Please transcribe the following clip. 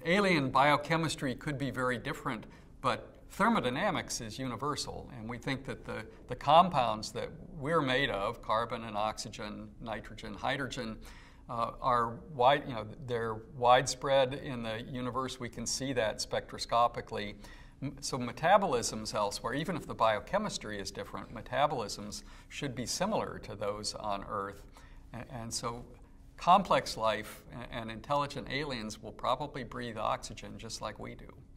alien biochemistry could be very different, but thermodynamics is universal, and we think that the compounds that we're made of, carbon and oxygen, nitrogen, hydrogen, they're widespread in the universe. We can see that spectroscopically. So metabolisms elsewhere, even if the biochemistry is different, metabolisms should be similar to those on Earth. And so complex life and intelligent aliens will probably breathe oxygen just like we do.